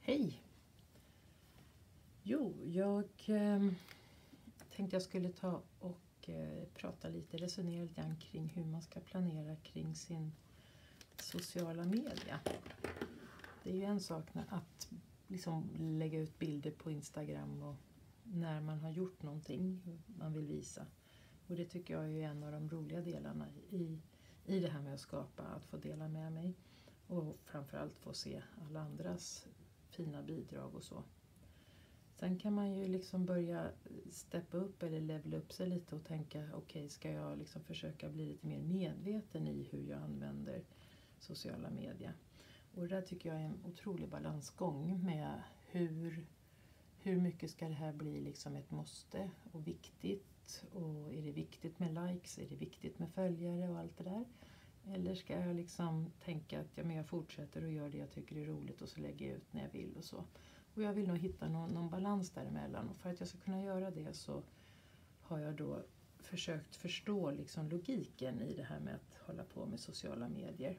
Hej! Jo, jag tänkte jag skulle ta och prata lite, resonera lite grann kring hur man ska planera kring sin sociala media. Det är ju en sak att liksom lägga ut bilder på Instagram och när man har gjort någonting man vill visa. Och det tycker jag är en av de roliga delarna i det här med att skapa, att få dela med mig. Och framförallt få se alla andras fina bidrag och så. Sen kan man ju liksom börja steppa upp eller levela upp sig lite och tänka, okej, ska jag liksom försöka bli lite mer medveten i hur jag använder sociala medier. Och det där tycker jag är en otrolig balansgång med hur mycket ska det här bli liksom ett måste och viktigt. Och är det viktigt med likes, är det viktigt med följare och allt det där. Eller ska jag liksom tänka att jag fortsätter och gör det jag tycker är roligt och så lägger jag ut när jag vill och så. Och jag vill nog hitta någon balans däremellan. Och för att jag ska kunna göra det så har jag då försökt förstå liksom logiken i det här med att hålla på med sociala medier.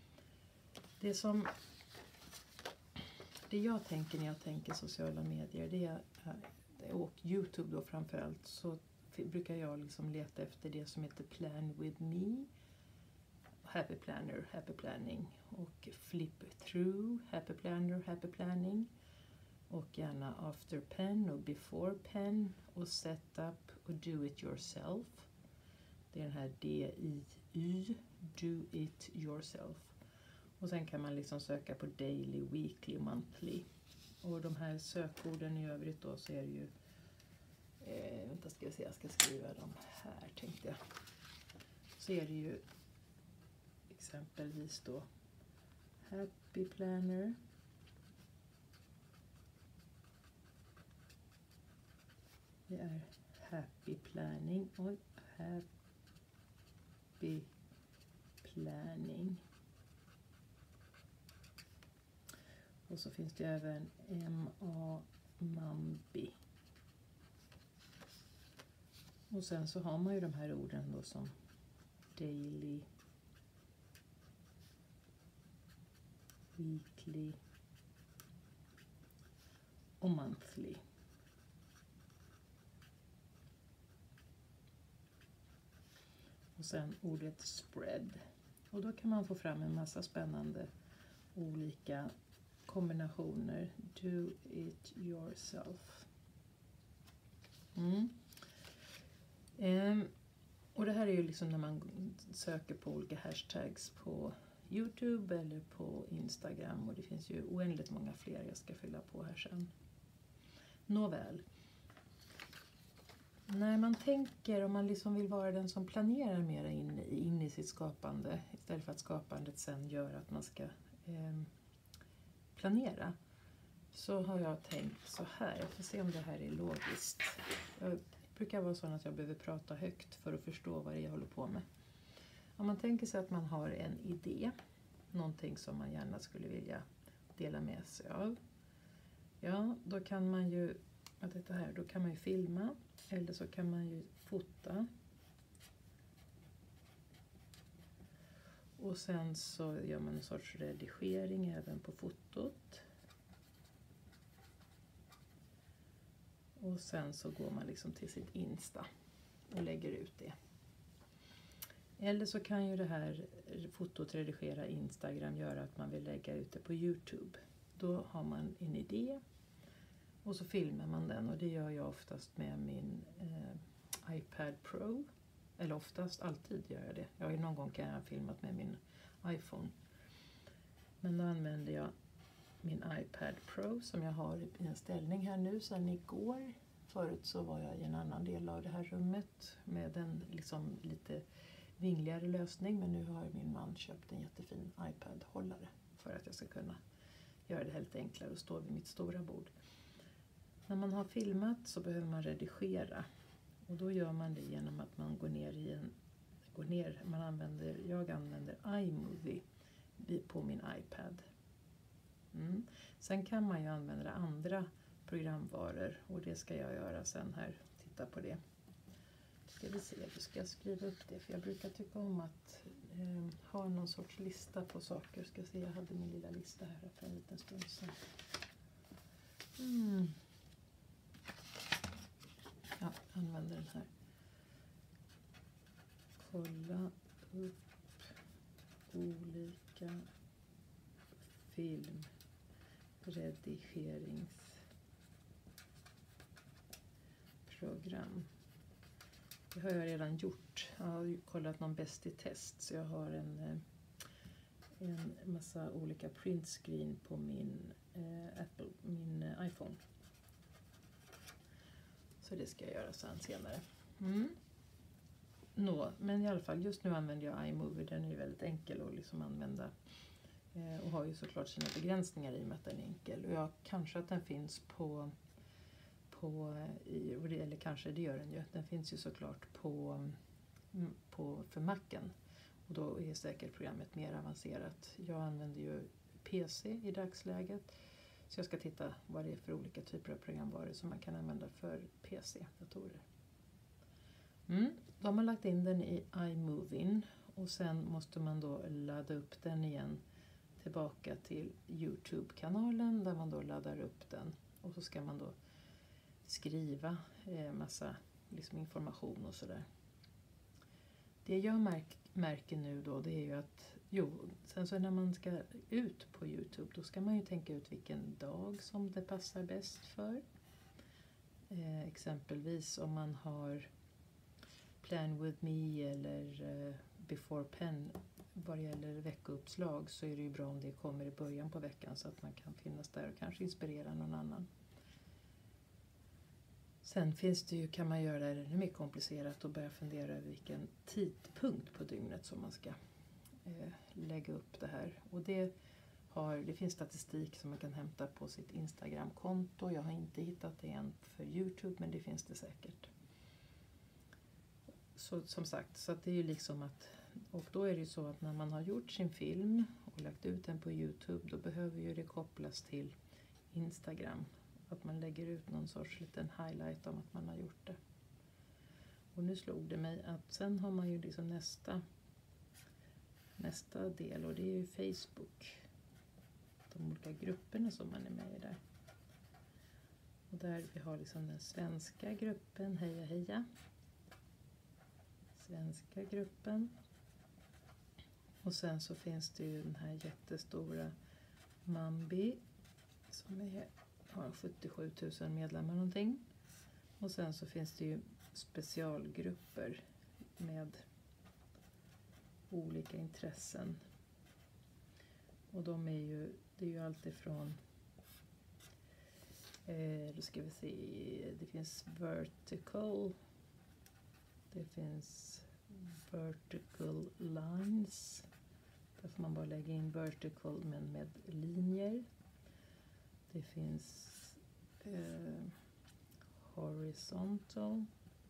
Det jag tänker när jag tänker sociala medier, det är, och YouTube då framförallt, så brukar jag liksom leta efter det som heter Plan with me. Happy Planner, Happy Planning, och Flip Through, Happy Planner, Happy Planning, och gärna After Pen och Before Pen och Setup och Do It Yourself. Det är den här DIY, Do It Yourself. Och sen kan man liksom söka på Daily, Weekly, Monthly. Och de här sökorden i övrigt då så är det ju, vänta ska vi se, jag ska skriva dem här tänkte jag. Så är det ju exempelvis då Happy Planner, det är Happy Planning och Happy Planning. Och så finns det även Mambi. Och sen så har man ju de här orden då som Daily, Weekly och Monthly. Och sen ordet Spread. Och då kan man få fram en massa spännande olika kombinationer. Do it yourself. Och det här är ju liksom när man söker på olika hashtags på YouTube eller på Instagram. Och det finns ju oändligt många fler jag ska fylla på här sen. Nåväl. När man tänker, om man liksom vill vara den som planerar mer in i sitt skapande, istället för att skapandet sen gör att man ska planera, så har jag tänkt så här. Jag får se om det här är logiskt. Jag brukar vara så att jag behöver prata högt för att förstå vad det är jag håller på med. Om man tänker sig att man har en idé, någonting som man gärna skulle vilja dela med sig av. Ja, då kan man ju, då kan man ju filma, eller så kan man ju fota. Och sen så gör man en sorts redigering även på fotot. Och sen så går man liksom till sitt Insta och lägger ut det. Eller så kan ju det här fotot redigera Instagram göra att man vill lägga ut det på YouTube. Då har man en idé och så filmar man den, och det gör jag oftast med min iPad Pro. Eller oftast, alltid gör jag det. Jag har ju någon gång kan jag ha filmat med min iPhone. Men då använder jag min iPad Pro som jag har i en ställning här nu sedan igår. Förut så var jag i en annan del av det här rummet med en liksom lite vingligare lösning. Men nu har min man köpt en jättefin iPad-hållare för att jag ska kunna göra det helt enklare och stå vid mitt stora bord. När man har filmat så behöver man redigera. Och då gör man det genom att man jag använder iMovie på min iPad. Sen kan man ju använda andra programvaror, och det ska jag göra sen här. Titta på det. Ska vi se, då ska jag skriva upp det, för jag brukar tycka om att ha någon sorts lista på saker. Ska se, jag hade min lilla lista här för en liten stund sedan. Ja, jag använder den här. Kolla upp olika filmredigeringsprogram. Det har jag redan gjort. Jag har ju kollat någon bäst i test, så jag har en massa olika print screen på min iPhone. Så det ska jag göra sen senare. Men i alla fall, just nu använder jag iMovie. Den är väldigt enkel att liksom använda. Och har ju såklart sina begränsningar i och med att den är enkel. Och kanske att den finns eller kanske det gör den ju. Den finns ju såklart för Macen. Och då är säkert programmet mer avancerat. Jag använder ju PC i dagsläget. Så jag ska titta vad det är för olika typer av programvaror som man kan använda för PC-datorer. Då har man lagt in den i iMovie. Och sen måste man då ladda upp den igen tillbaka till YouTube-kanalen där man då laddar upp den. Och så ska man då skriva massa liksom information och sådär. Det jag märker nu då, det är ju att sen så när man ska ut på YouTube, då ska man ju tänka ut vilken dag som det passar bäst för. Exempelvis om man har Plan with me eller Before Pen vad det gäller veckouppslag, så är det ju bra om det kommer i början på veckan så att man kan finnas där och kanske inspirera någon annan. Sen kan man göra det ännu mer komplicerat och börja fundera över vilken tidpunkt på dygnet som man ska lägga upp det här. Och det finns statistik som man kan hämta på sitt Instagram-konto. Jag har inte hittat det än för YouTube, men det finns det säkert. Så som sagt, så att det är ju liksom och då är det ju så att när man har gjort sin film och lagt ut den på YouTube, då behöver ju det kopplas till Instagram. Att man lägger ut någon sorts liten highlight om att man har gjort det. Och nu slog det mig att sen har man ju liksom nästa del, och det är ju Facebook. De olika grupperna som man är med i där. Och där vi har liksom den svenska gruppen, heja heja. Svenska gruppen. Och sen så finns det ju den här jättestora Mambi som har 77 000 medlemmar någonting. Och sen så finns det ju specialgrupper med olika intressen. Och det är ju allt ifrån då ska vi se, det finns vertical, det finns vertical lines, där får man bara lägga in vertical men med linjer. Det finns horizontal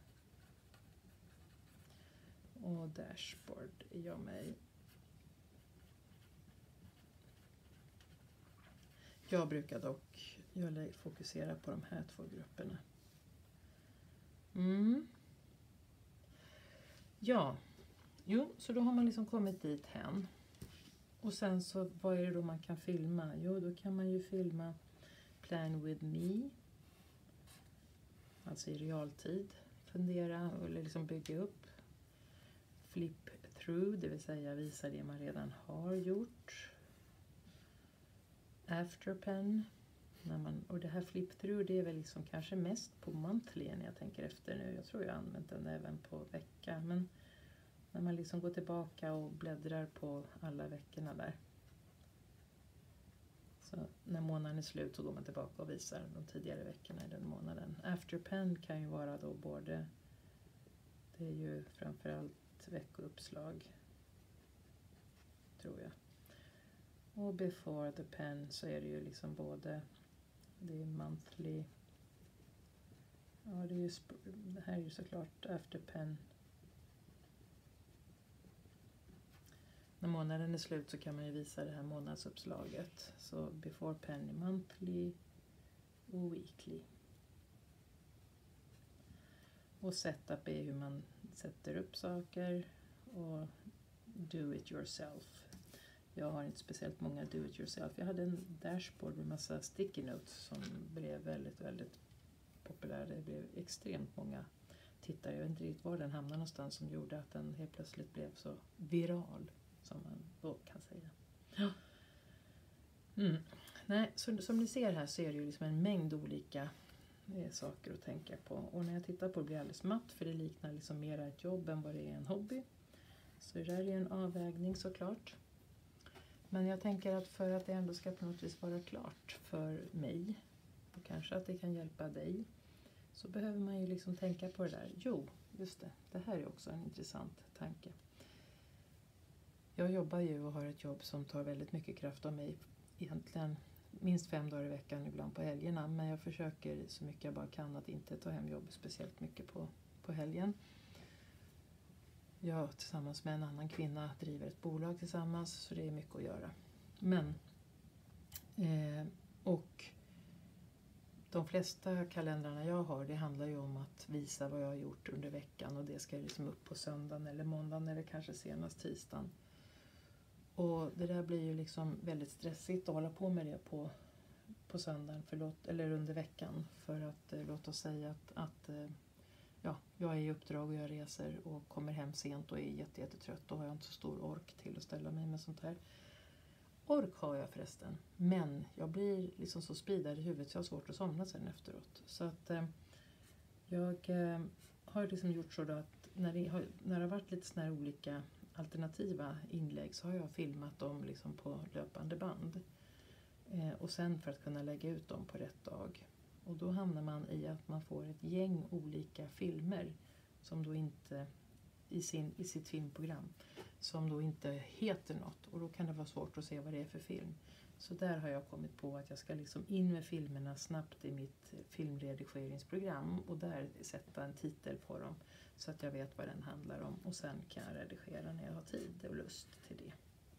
och dashboard är jag med i. Jag brukar dock fokusera på de här två grupperna. Ja, så då har man liksom kommit dit hen. Och sen så, vad är det då man kan filma? Jo, då kan man ju filma Plan with me. Alltså i realtid. Fundera eller liksom bygga upp. Flip through, det vill säga visa det man redan har gjort. After pen. Och det här flip through, det är väl liksom kanske mest på monthly när jag tänker efter nu. Jag tror jag har använt den även på vecka. Men när man liksom går tillbaka och bläddrar på alla veckorna där. Så när månaden är slut så går man tillbaka och visar de tidigare veckorna i den månaden. Afterpen kan ju vara då både, det är ju framförallt veckouppslag, tror jag. Och before the pen så är det ju liksom både, det är monthly, ja det här är ju såklart afterpen. När månaden är slut så kan man ju visa det här månadsuppslaget. Så before pen är monthly och weekly. Och setup är hur man sätter upp saker. Och do it yourself. Jag har inte speciellt många do it yourself. Jag hade en dashboard med massa sticky notes som blev väldigt, väldigt populär. Det blev extremt många tittare. Jag vet inte riktigt var den hamnade någonstans som gjorde att den helt plötsligt blev så viral, som man då kan säga. Ja. Nej, så, som ni ser här så är det ju liksom en mängd olika saker att tänka på. Och när jag tittar på det blir jag alldeles matt, för det liknar liksom mer ett jobb än vad det är en hobby. Så det där är en avvägning såklart. Men jag tänker att för att det ändå ska på något vis vara klart för mig, och kanske att det kan hjälpa dig, så behöver man ju liksom tänka på det där. Jo, just det. Det här är också en intressant tanke. Jag jobbar ju och har ett jobb som tar väldigt mycket kraft av mig. Egentligen minst 5 dagar i veckan, ibland på helgerna. Men jag försöker så mycket jag bara kan att inte ta hem jobb speciellt mycket på helgen. Jag tillsammans med en annan kvinna driver ett bolag tillsammans, så det är mycket att göra. Men, och de flesta kalendrarna jag har, det handlar ju om att visa vad jag har gjort under veckan. Och det ska liksom upp på söndagen eller måndagen eller kanske senast tisdagen. Och det där blir ju liksom väldigt stressigt att hålla på med det på söndagen eller under veckan. För att låt oss säga att jag är i uppdrag och jag reser och kommer hem sent och är jättetrött. Då har jag inte så stor ork till att ställa mig med sånt här. Ork har jag förresten, men jag blir liksom så spridad i huvudet så jag har svårt att somna sen efteråt. Så att jag har liksom gjort så då att när det har varit lite såna här olika alternativa inlägg så har jag filmat dem liksom på löpande band. Och sen för att kunna lägga ut dem på rätt dag. Och då hamnar man i att man får ett gäng olika filmer som då inte i sitt filmprogram som då inte heter något, och då kan det vara svårt att se vad det är för film. Så där har jag kommit på att jag ska liksom in med filmerna snabbt i mitt filmredigeringsprogram och där sätta en titel på dem så att jag vet vad den handlar om, och sen kan jag redigera när jag har tid och lust till det.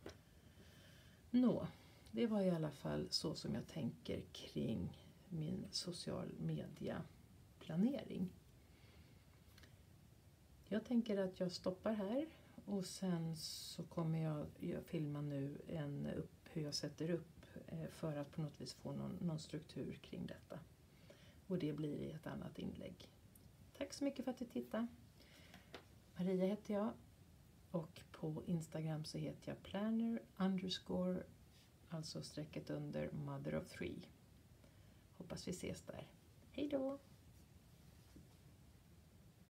Det var i alla fall så som jag tänker kring min social media planering. Jag tänker att jag stoppar här och sen så kommer jag filma nu hur jag sätter upp för att på något vis få någon struktur kring detta. Och det blir i ett annat inlägg. Tack så mycket för att du tittade. Maria heter jag och på Instagram så heter jag planner_, alltså strecket under mother of 3. Hoppas vi ses där. Hej då!